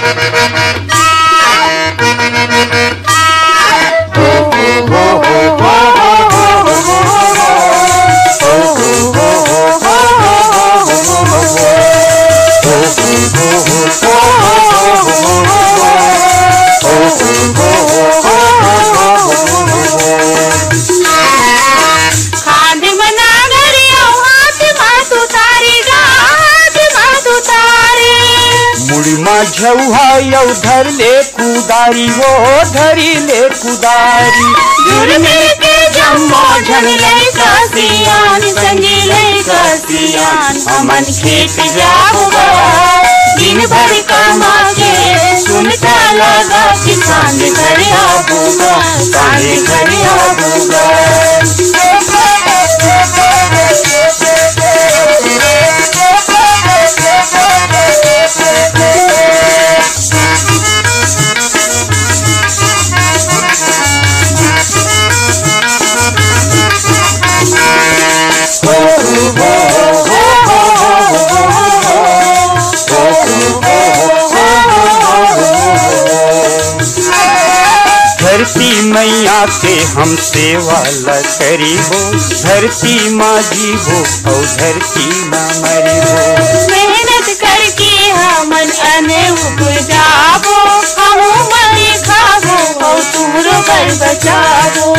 झौहा धर ले कुदारी वो धरी ले कुदारी जुर्मे के जम्मो झन लैका सियान संगी लैका सियान अमन खेत जाऊगा दिन भर कमा के सुनता लगा किसान घर आबूगा कान घर आबूगा। धरती मैया के हम सेवा करी हो, धरती माँ जी हो और धरती माँ मरी हो। मेहनत करके हमन अने उपजाबो हम मरी खाबो और तुमरो पर बचाबो।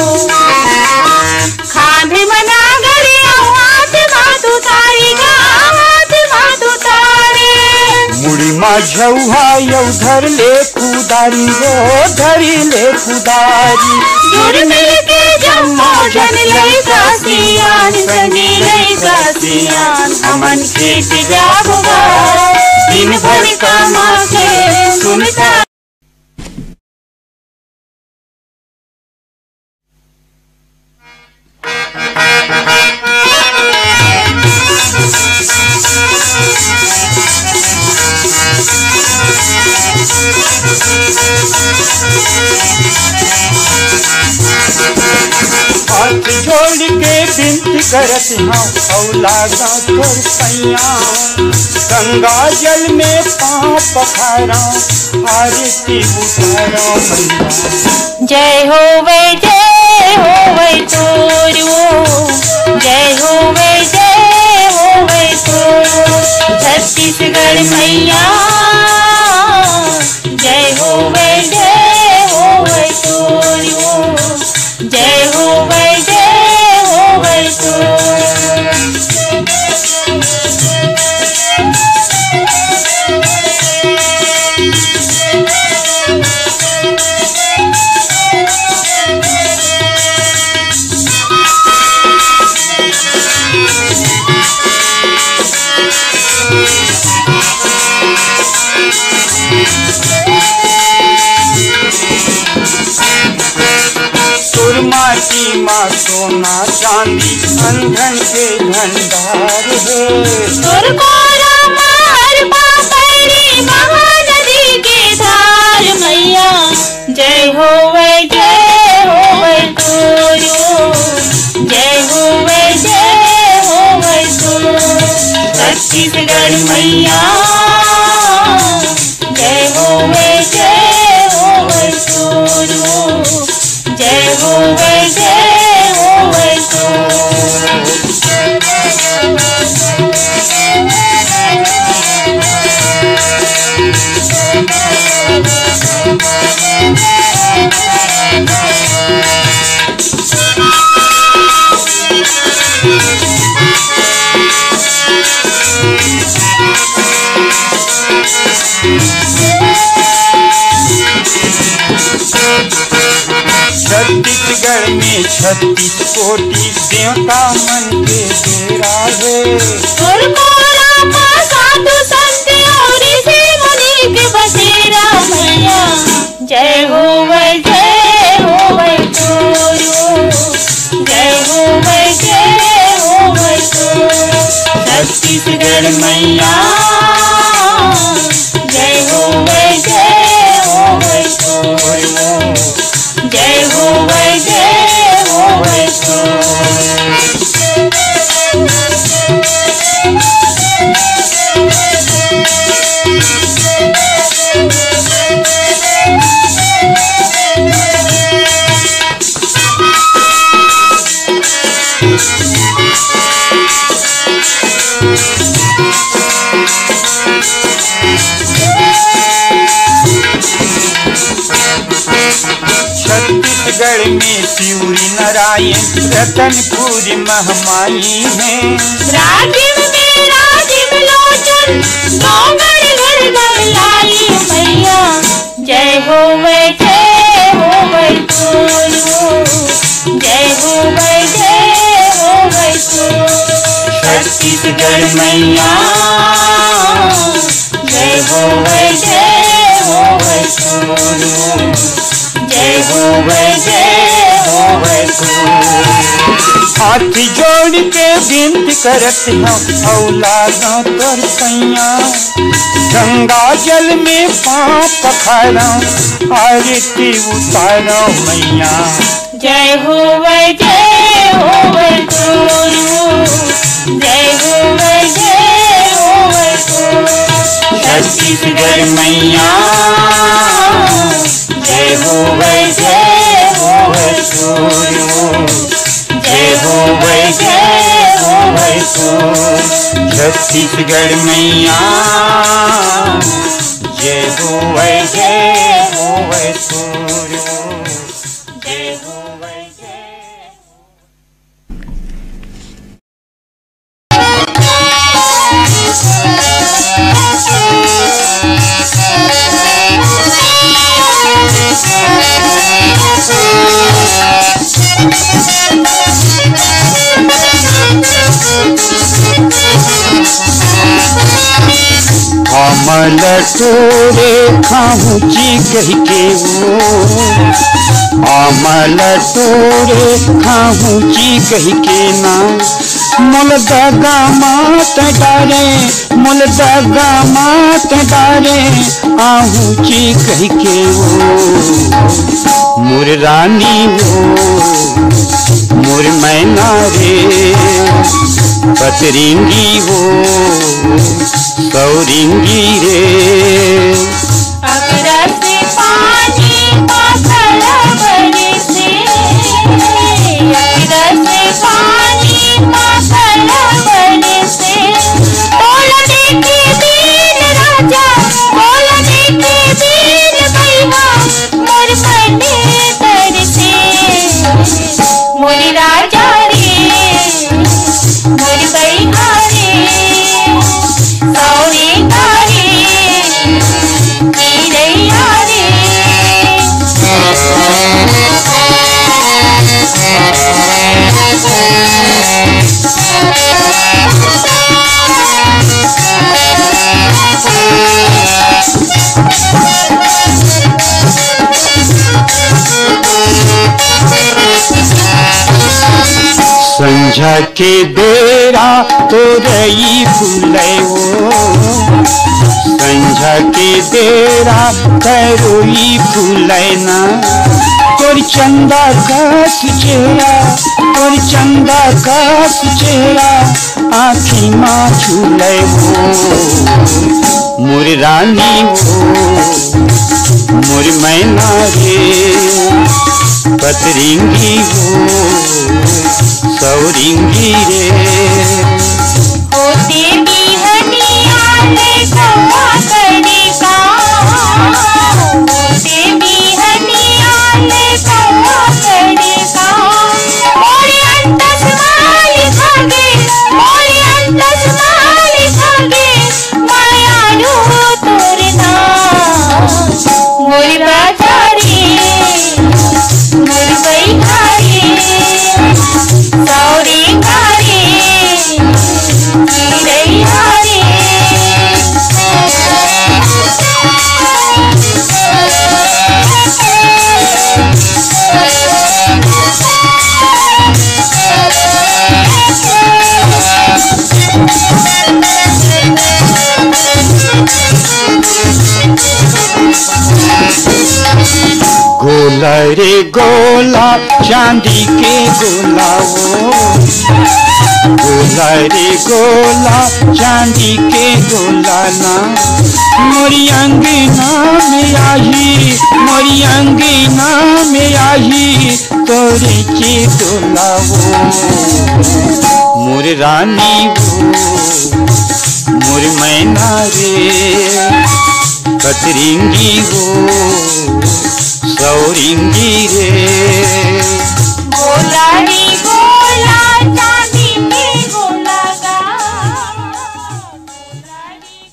खांधे मना गरी हाथ मातु तारी गा हाथ मातु तारे। मुड़ी माँ झौहा धर ले कुदारी वो धरी ले कुदारी जुर्मे के जम्मो झन लैका सियान संगी लैका सियान अमन खेत जाऊगा दिन भर कमा के सुनता। हाथ जोड़ के विनती करत हूँ औलादा तोर पैया गंगा जल में पाँव पखारा आरती उतारा मैया। जय होवे तोरू जय होवे तोरू छत्तीसगढ़ मैया जय होवे तोरू जय होवे तोरू। माटी माँ सोना चांदी अंधन के भंडार है। महानदी के धार मैया जय होवे तोरू जय होवे तोरू छत्तीसगढ़ मैया जय होवे तोरू जय होवे तोरू। छत्तीसगढ़ में 36 कोटि देवता मन के डेरा है। साधु संत और ऋषि मुनि के बसेरा मैया जय होवे तोरू जय होवे तोरू छत्तीसगढ़ मैया जय होवे तोरू जय होवे तोरू। छत्तीसगढ़ में सिउरी नारायण रतनपुर महमाई है। राजिम में राजिम लोचन डोंगर घर गमलाई मैया। जय हो वै तोरू, जय हो वै तोरू। छत्तीसगढ़ मैया जय हो वै तोरू, जय हो वै तोरू। हाथ जोड़ के विनती करत हम औलादों तोर सैया। गंगा जल में पाँव पखारा आरती उतारो मैया। जय हो वै तोरू, जय हो वै तोरू। छत्तीसगढ़ मैया जय हो वै तोरू, जय हो वै तोरू। छत्तीसगढ़ मैया जय हो वै तोरू, जय हो वै। कमल तोरे खाहू जी कही के वो, अमल तोरे खाहू जी कही के ना। मुल दगा मात डारे, मुल दगा मात डारे आहू जी कही के वो। मोर रानी वो मोर मैना रे, पतरिंगी वो सौरिंगी रे। अगरा से पानी पाथर बरसे, अगरा से पानी पाथर बरसे। बोल देखे वीर राजा, बोल देखे वीर भैया, मोर मने तरसे। मोर राजा रे, मोर भैया रे, सौरे गारे कीरैया रे। संझा के बेरा तो रही फूले वो, संझा के बेरा तरोई फूले ना। तोर चंदा का चेहरा, तोर चंदा का चेहरा आँखी माँ झूले वो। मोर रानी वो मोर मैना रे, पतरिंगी वो सौरिंगी रे। होते बिहनिया ले कौआ करे काम, होते बिहनिया ले कौआ करे काम। मोरे अंतस माली भागे, मोरे अंतस माली भागे, मायारू तोर नाम। मोर बाजारी मोर बैठारी सौरे गारे कीरैया रे। गोला रे गोला चांदी के गोला वो, गोला रे गोला चांदी के गोला ना। मोरी अंगना में आई, मोरी अंगना में आई तोरे के डोला वो। मोर रानी वो मैना रे कतरिंगी हो सौरिंगी रे। गोलाड़ी गोला चांदी की गोला गा गोलाड़ी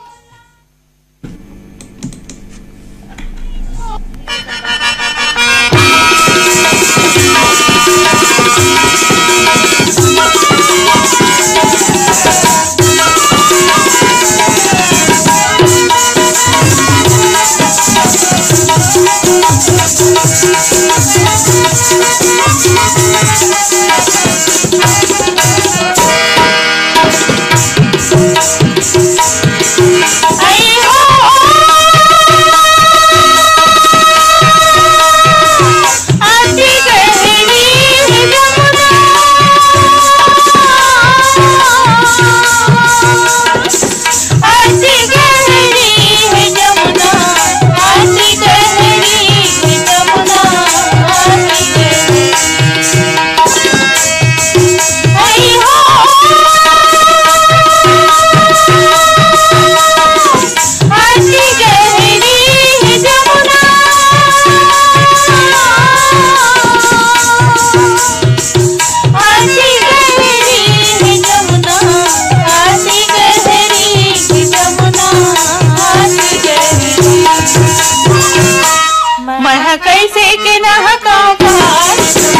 कैसे के नहका पार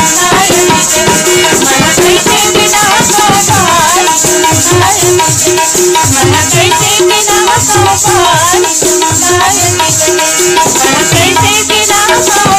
कैसे के नहका पार कैसे के नहका पार कैसे के नहका